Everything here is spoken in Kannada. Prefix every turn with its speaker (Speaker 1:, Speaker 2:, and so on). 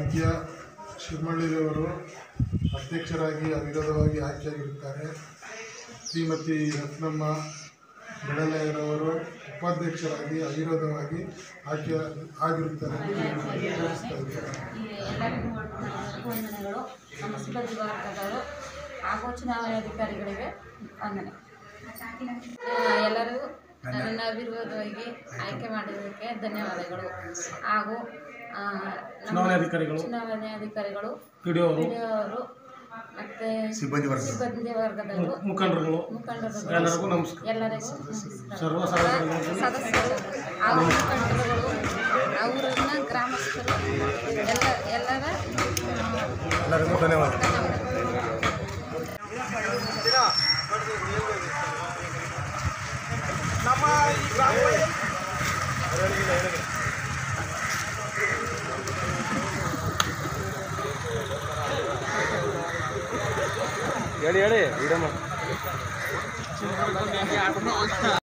Speaker 1: ಸಮಿತಿಯ ಶಿವಮಳ್ಳಿರವರು ಅಧ್ಯಕ್ಷರಾಗಿ ಅವಿರೋಧವಾಗಿ ಆಯ್ಕೆಯಾಗಿರುತ್ತಾರೆ. ಶ್ರೀಮತಿ ರತ್ನಮ್ಮ ಮಗಳಲರವರು ಉಪಾಧ್ಯಕ್ಷರಾಗಿ ಅವಿರೋಧವಾಗಿ ಆಯ್ಕೆ ಆಗಿರುತ್ತಾರೆ.
Speaker 2: ಎಲ್ಲರಿಗೂ ವಂದನೆಗಳು. ನಮ್ಮ ಸಿಬ್ಬಂದಿ ವರ್ಗದವರು ಹಾಗೂ ಚುನಾವಣಾಧಿಕಾರಿಗಳಿಗೆ ವಂದನೆ. ಎಲ್ಲರಿಗೂ ನನ್ನ ಅವಿರೋಧವಾಗಿ ಆಯ್ಕೆ ಮಾಡಿದ್ದಕ್ಕೆ ಧನ್ಯವಾದಗಳು. ಹಾಗೂ ಚುನಾವಣಾಧಿಕಾರಿಗಳು ಪಿಡಿಒ ಮತ್ತು ಸಿಬ್ಬಂದಿ ವರ್ಗದವರು ಮುಖಂಡರು ಎಲ್ಲರಿಗೂ ಸದಸ್ಯರು ಹಾಗೂ ಮುಖಂಡರುಗಳು ಅವರನ್ನ ಗ್ರಾಮಸ್ಥರು ಎಲ್ಲರಿಗೂ ಧನ್ಯವಾದ.
Speaker 3: ನಮ್ಮ ಈ ಗ್ರಾಮ ಹೇಳಿ ವಿಡಿಯೋ ಮಾಡಿ.